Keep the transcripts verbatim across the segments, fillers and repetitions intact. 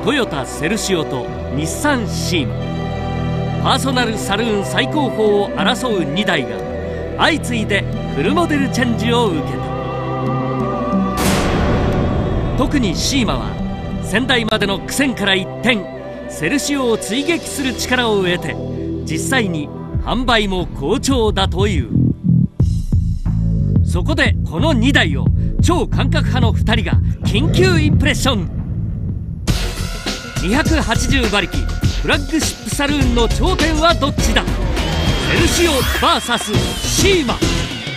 トヨタセルシオと日産シーマ、パーソナルサルーン最高峰を争うにだいが相次いでフルモデルチェンジを受けた。特にシーマは先代までの苦戦から一転、セルシオを追撃する力を得て実際に販売も好調だという。そこでこのにだいを超感覚派のふたりが緊急インプレッション。にひゃくはちじゅうばりきフラッグシップサルーンの頂点はどっちだ。セルシオ ブイエス シーマ。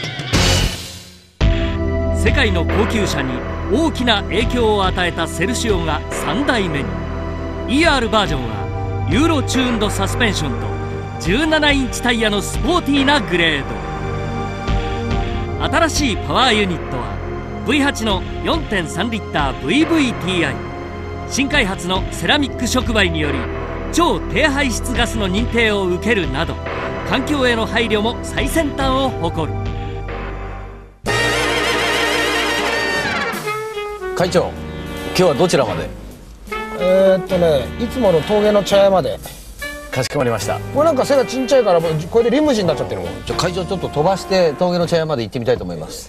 世界の高級車に大きな影響を与えたセルシオがさんだいめに。 イーアール バージョンはユーロチューンドサスペンションとじゅうななインチタイヤのスポーティーなグレード。新しいパワーユニットは ブイはち の よんてんさんリッター ブイブイティーアイ。 新開発のセラミック触媒により超低排出ガスの認定を受けるなど、環境への配慮も最先端を誇る。 会長、今日はどちらまで？ えーっとね、いつもの峠の茶屋まで。 かしこまりました。 これなんか背がちっちゃいからもうこれでリムジンになっちゃってるもん。 じゃ会長、ちょっと飛ばして峠の茶屋まで行ってみたいと思います。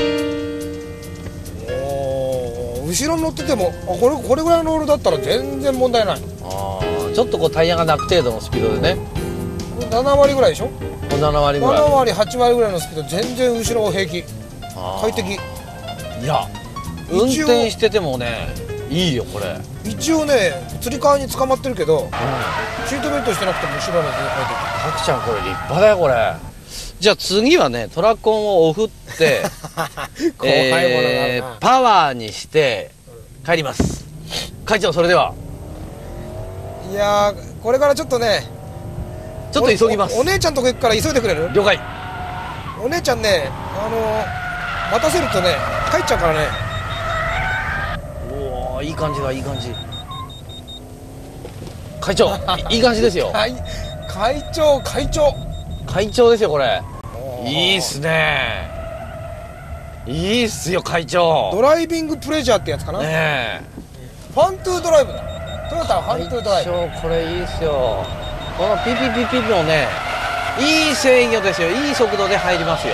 おー、後ろに乗っててもあこれこれぐらいのロールだったら全然問題ない。 ああ、ちょっとこうタイヤが鳴く程度のスピードでね。 ななわりぐらいでしょ。 ななわりぐらい。 ななわりはちわりぐらいのスピード、全然後ろ平気、快適。 いや、運転しててもねいいよこれ。 一応ねつり革に捕まってるけど、うん、シートベルトしてなくても後ろまで快適。 タクちゃんこれ立派だよこれ。じゃあ次はねトラコンをおふって怖いものがあるな、 えー、パワーにして帰ります。会長、それでは。 いやー、これからちょっとねちょっと急ぎます。 お, お, お姉ちゃんとこ行くから急いでくれる？ 了解。 お姉ちゃんね、あのー、待たせるとね帰っちゃうからね。 おお、いい感じだいい感じ。会長いい感じですよ。 会会長会長会長ですよこれ。いいっすね。いいっすよ会長。 ドライビングプレジャーってやつかな。 ねえ、 ファントゥードライブだ。トヨタファントゥードライブ。 会長これいいっすよ。このピピピピのね、いい制御ですよ。いい速度で入りますよ。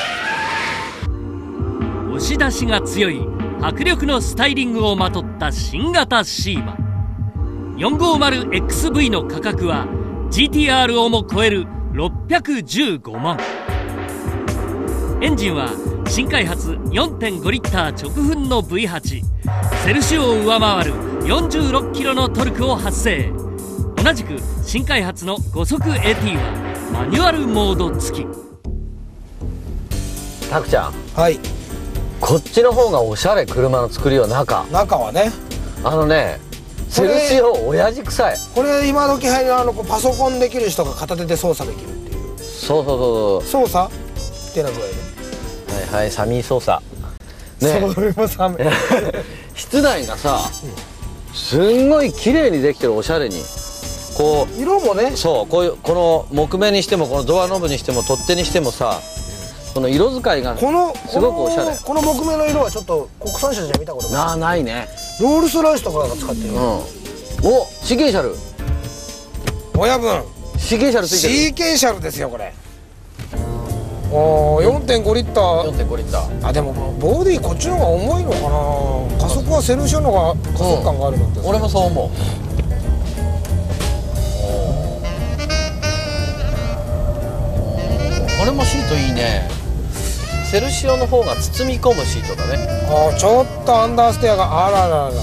押し出しが強い迫力のスタイリングをまとった新型シーマ よんひゃくごじゅうエックスブイ の価格は ジーティーアール をも超えるろっぴゃくじゅうごまん。エンジンは新開発 よんてんごリッター直噴の ブイはち、 セルシオを上回るよんじゅうろっキロのトルクを発生。同じく新開発のご速 エーティー はマニュアルモード付き。 タクちゃん、 はい、 こっちの方がおしゃれ。車の作りは中中はね、 あのねセルシオ親父臭い。これ今時流行りのあのパソコンできる人が片手で操作できるっていう。 そうそうそう操作ってな具合で、 はいはい、サミー操作ね。 それもサミー室内がさ、すんごい綺麗にできてる。おしゃれにこう色もね、 そうこういうこの木目にしてもこのドアノブにしても取っ手にしてもさ、この色使いがすごくおしゃれ。 この木目の色はちょっと国産車じゃ見たことない。 なあ、ないね。 ロールスライスとかが使ってる。うん、 おシーケンシャル、 親分シーケンシャルついてる。 シーケンシャルですよこれ。おお、よんてんごリッター。 よんてんごリッター。 あ、でもボディこっちの方が重いのかな。加速はセルシオの方が加速感があるのって、うん、 俺もそう思う。これもシートいいね。セルシオの方が包み込むシートだね。 ああ、ちょっとアンダーステアがあらららら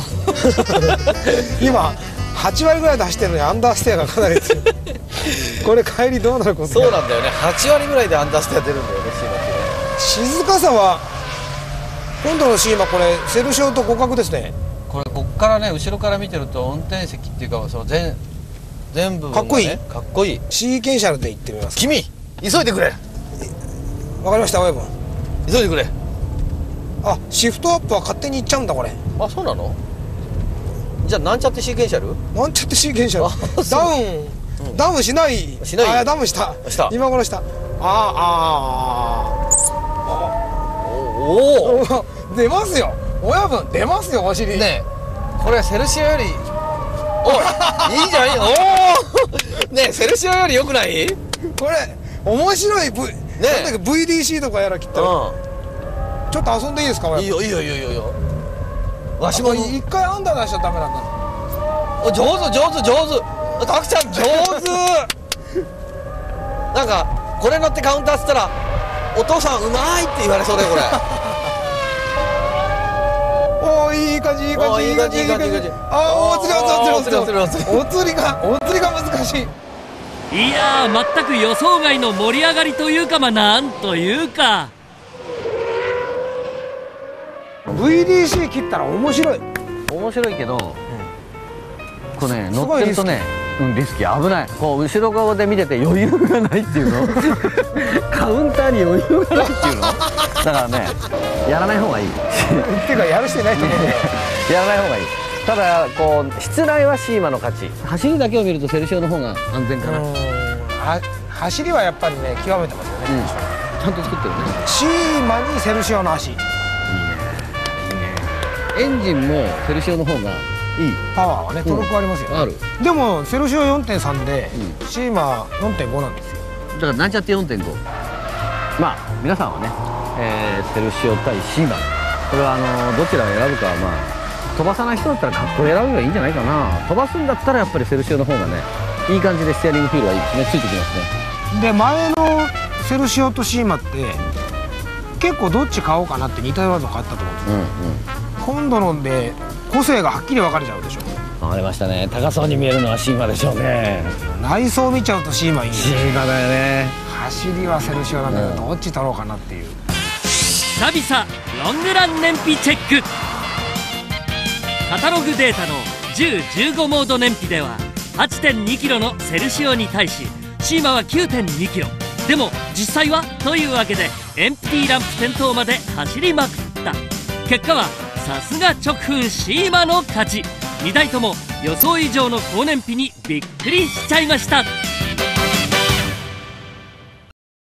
今はちわりぐらいで走ってるのにアンダーステアがかなり強いこれ帰りどうなること。 そうなんだよね。はちわりぐらいでアンダーステア出るんだよね、シーマってね。 静かさは今度のシーマ、これセルシオと互角ですね。 これこっからね、後ろから見てると運転席っていうかその全全部、ね、 かっこいい。 かっこいい。 シーケンシャルで行ってみます。 君急いでくれ。 わかりました、親分。 急いでくれ。 あ、シフトアップは勝手に行っちゃうんだこれ。 あ、そうなの。じゃあなんちゃってシーケンシャル、 なんちゃってシーケンシャルダウン、うん、ダウンしないしない。 あ、ダウンしたした今頃した。あああおお出ますよ親分、出ますよお尻ね。 これセルシオよりおいいいじゃんいいおおねえセルシオよりよくない？ これ面白い V、ね、なんだっけ ブイディーシー とかやら切ったら、うん、ちょっと遊んでいいですか？ いいよいいよいいよいいよ。わしもも一回アンダー出しちゃダメなんだ。 お上手上手上手。たくちゃん上手。なんかこれ乗ってカウンターしたらお父さんうまいって言われそうだよこれ。 おーいい感じいい感じいい感じいい感じいい感じ。あーお釣りお釣りお釣りお釣りお釣りがお釣りが難しい。 いやー全く予想外の盛り上がりというかまあなんというかブイディーシー 切ったら面白い面白いけど、うん、これね乗ってるとねうんリスキー危ない。こう後ろ側で見てて余裕がないっていうのカウンターに余裕がないっていうのだからねやらない方がいいっていうかやる人いないと思うやらない方がいい。ただこう室内はシーマの勝ち。走りだけを見るとセルシオの方が安全かな。 は走りはやっぱりね極めてますよね、うん、 ちゃんと作ってるね。 シーマにセルシオの足いいねいいね。エンジンもセルシオの方がいい。 パワーはねトルクありますよね、うん、ある。でもセルシオ よんてんさん で、うん、シーマ よんてんご なんですよ。 だからなんちゃって よんてんご。まあ皆さんはね、えー、セルシオ対シーマこれはあのどちらを選ぶかはまあ飛ばさない人だったらかっこ選べばいいんじゃないかな。飛ばすんだったらやっぱりセルシオの方がねいい感じでステアリングフィールはいいですね。ついてきますね。 で前のセルシオとシーマって結構どっち買おうかなって似たようなのがあったと思うんですよ、うんうん、今度ので個性がはっきり分かれちゃうでしょ。 分かれましたね。高そうに見えるのはシーマでしょうね。 内装見ちゃうとシーマいい。 シーマだよね。 走りはセルシオなんだけど、うん、どっち取ろうかなっていう。 久々ロングラン燃費チェック。カタログデータのじゅう、じゅうごモード燃費では はちてんにキロのセルシオに対しシーマは きゅうてんにキロ。でも実際はというわけでエンプティランプ点灯まで走りまくった。結果はさすが直噴シーマの勝ち。にだいとも予想以上の高燃費にびっくりしちゃいました。